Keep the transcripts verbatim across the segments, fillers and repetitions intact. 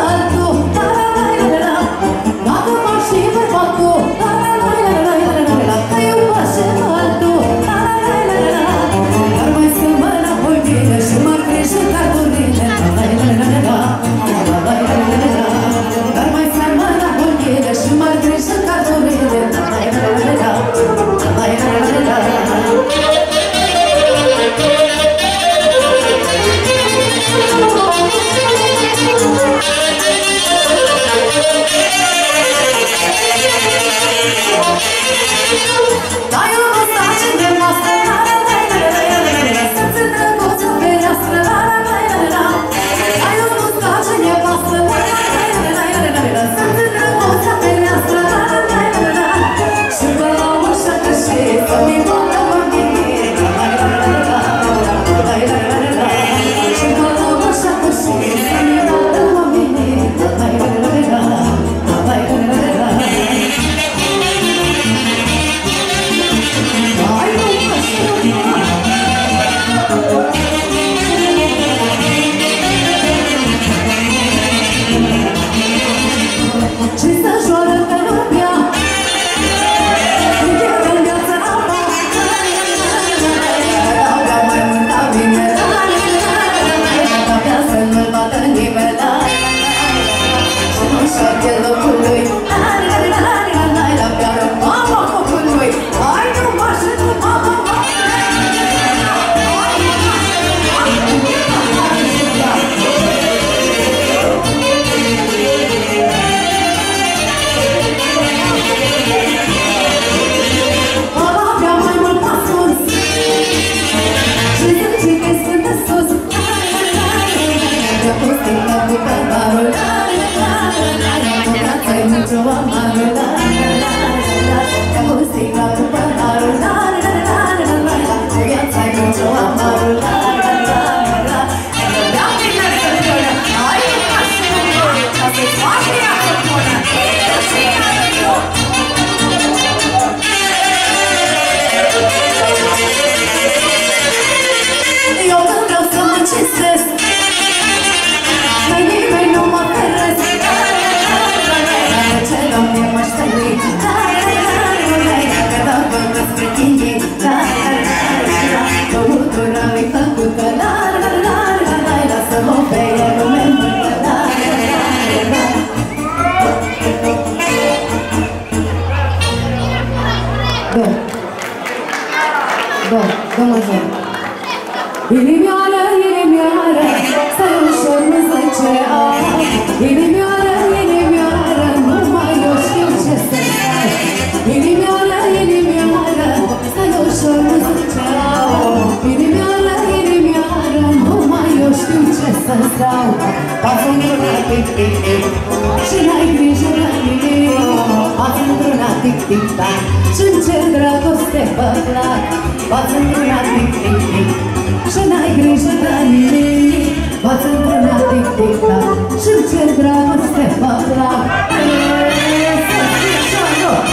Inimioară, inimioară, stai ușor, nu zice a. Inimioară, inimioară, numai eu știu ce să stai. Inimioară, inimioară, stai ușor, nu zice a. Inimioară, inimioară, numai eu știu ce să stau. Azi într-una tic-tic-tic și n-ai grijă la nimic. Azi într-una tic-tic-tac și-mi cer dragoste pe plac. Azi într-una tic-tic-tic și n-ai grijă de nimic. Bați într-una tic-tic-tac și-mi cer dragoste pe plac. Să fie așa, nu!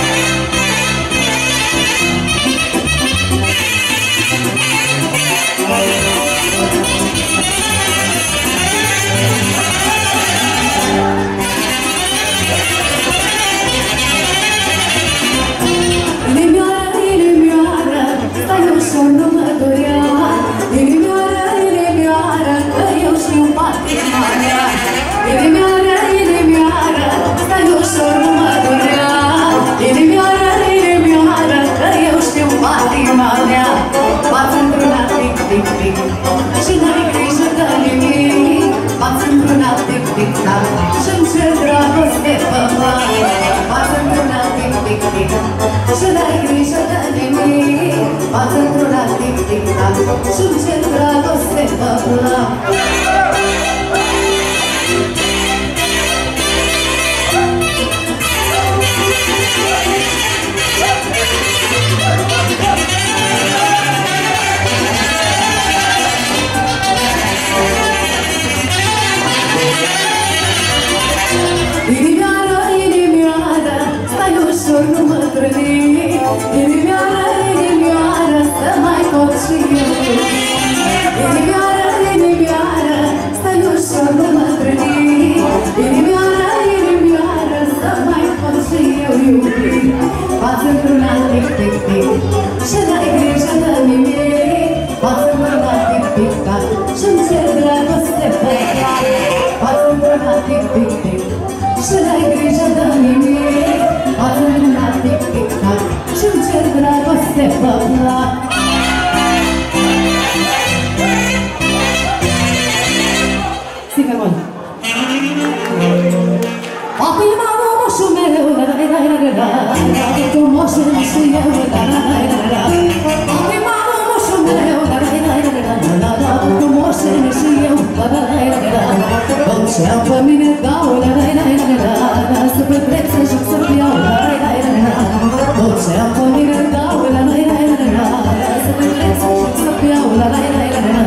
Inimioară, inimioară, stai ușor, nu mă durea. Inimioară, inimioară, că eu știu patima mea. Inimioară, inimioară, stai ușor, nu mă durea. Inimioară, inimioară, că eu știu patima mea. Bați într-una tic-tic-tic și n-ai grijă de nimic. Bați într-una tic-tic-tac și-mi cer dragoste pe plac. Bați într-una tic-tic-tic și n-ai grijă de nimic. Bați într-una tic-tic-tac și-mi cer dragoste pe plac. Inimioară, inimioară, stai ușor, nu mă trăni. Inimioară, inimioară, să mai pot și eu. Inimioară, inimioară, stai ușor, nu mă trăni. Acum am moșul meu, la la la la la la, cu moșul și eu, la la la la la. Acum am moșul meu, la la la la la la, cu moșul și eu, la la la la la. Tot ce-am pe mine dau, la la la la la, să petrec, să joc, să piau, la la la la la. Tot ce-am pe mine dau, la la la la la, să petrec, să joc, să piau, la la la la la.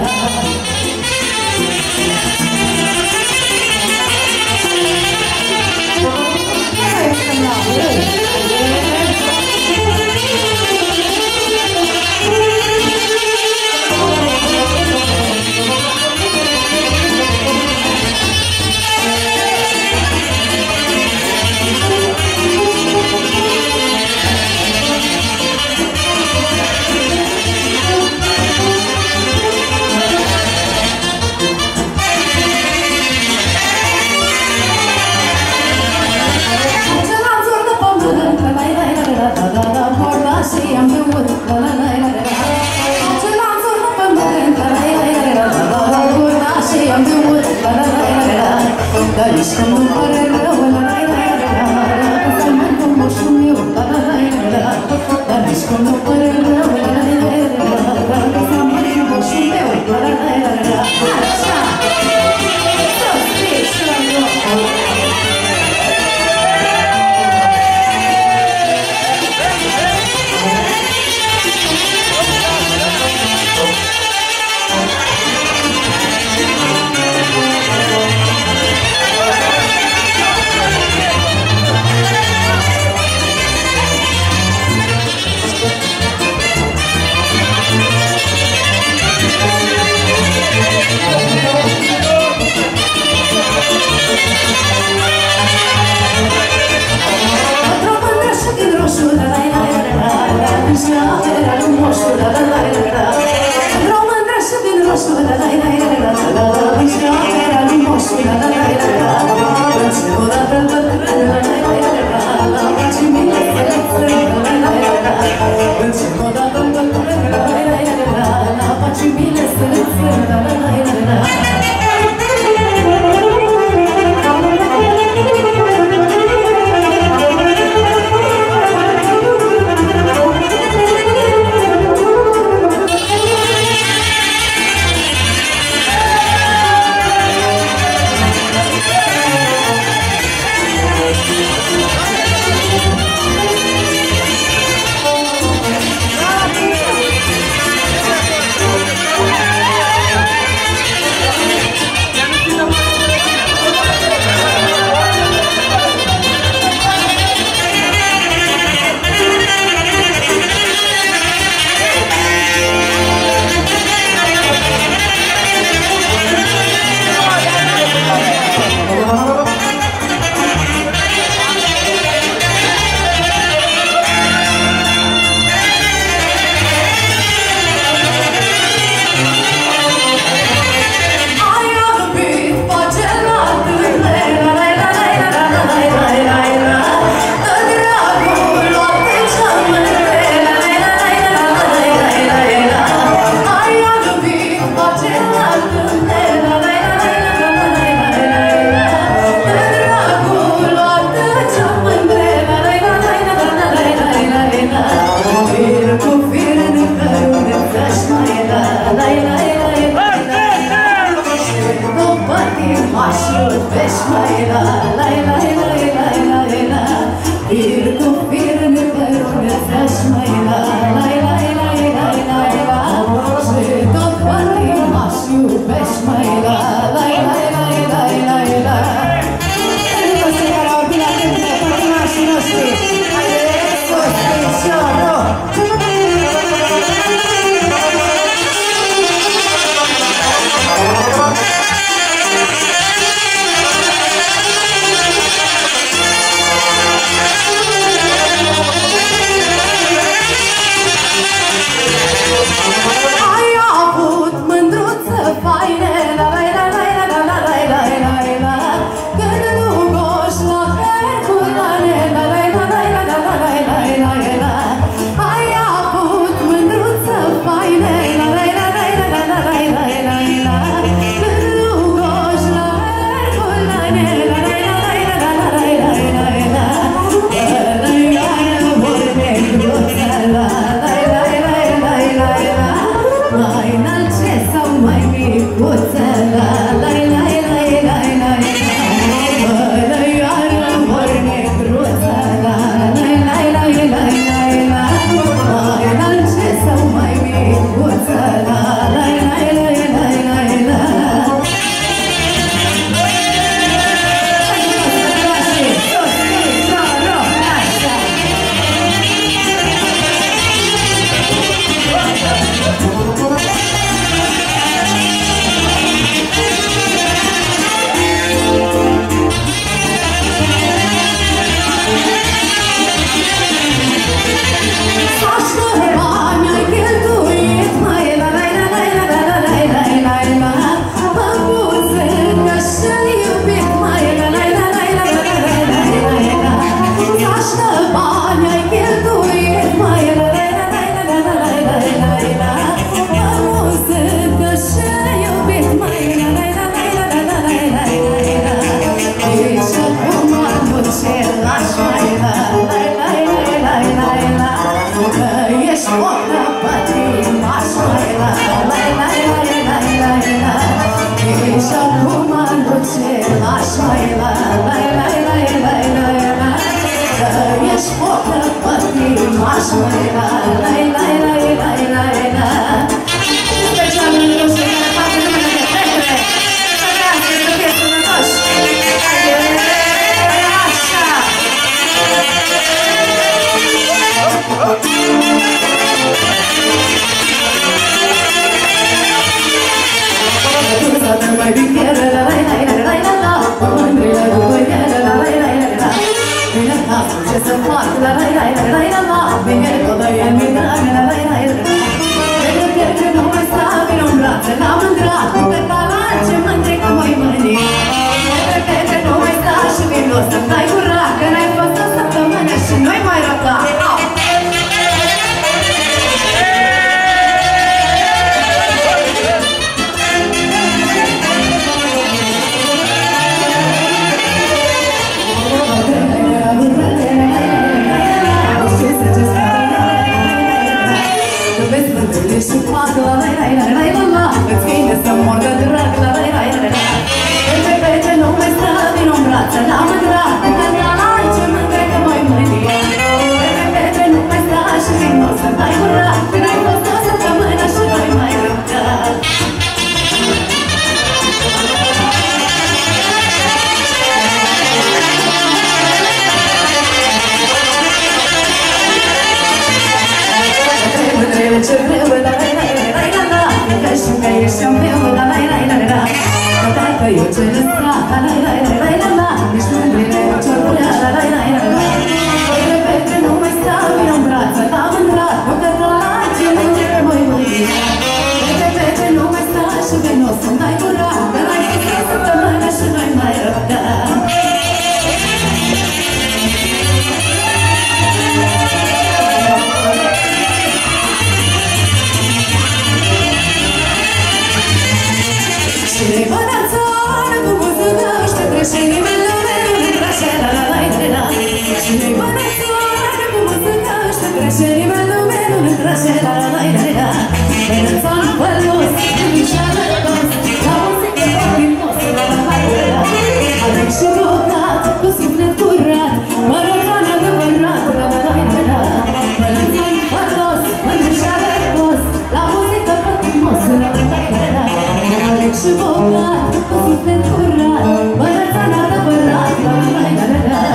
bogat, cu suflet curat, bălățan adevărat, la la la la la.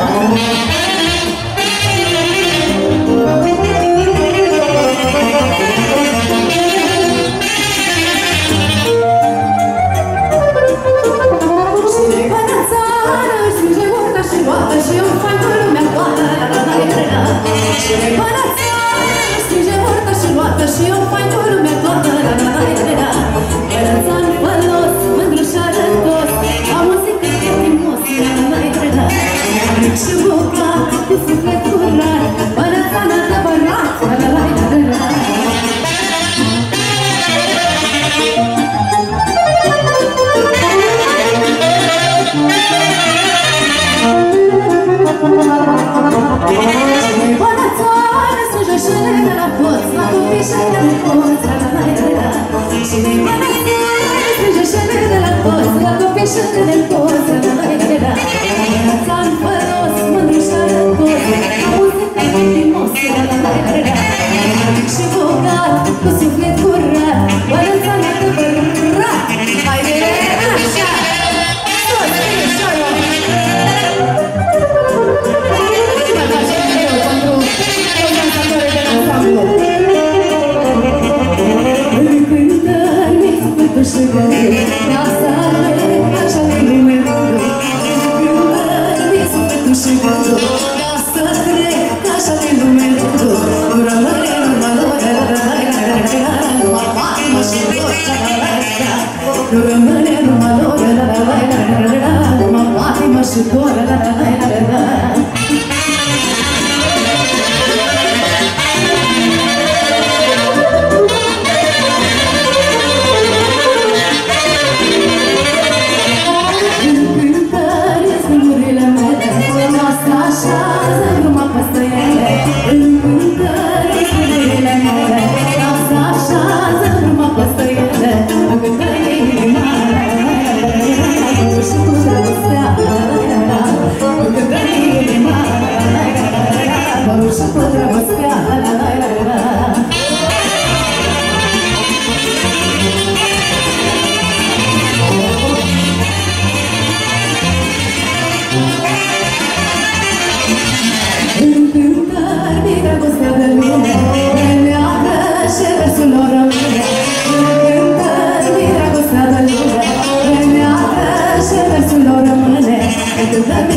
Și eu fac cu lumea toată, la la la la la. Și eu bălățan, strânge burta și roată, și eu fac cu lumea toată, la la la la la. Bălățan fălos, mândru și arătos, am muzică frumos, la la la la la. Mic și bogat, cu suflet curat, bălățan adevărat, la la la la la. Cine-i bălățan, strânge șele de la toți, la copii și de la toți, la la la la la. Cine-i bălățan, strânge șele de la toți, la copii și de la toți, la la la la la. Bălățan fălos, mândru și arătos, am muzică frumos, la la la la la. Mic și bogat, cu suflet curat, bălățan adevărat. Haide, așa! Toți, mișoară! Și gări, casa mea, așa de lume rândă. Gândări, sufletul și gândul, casa trec, așa de lume rândă. Nu rămâne numai lor, numai patima și lor, nu rămâne numai lor, numai patima și lor, Cântă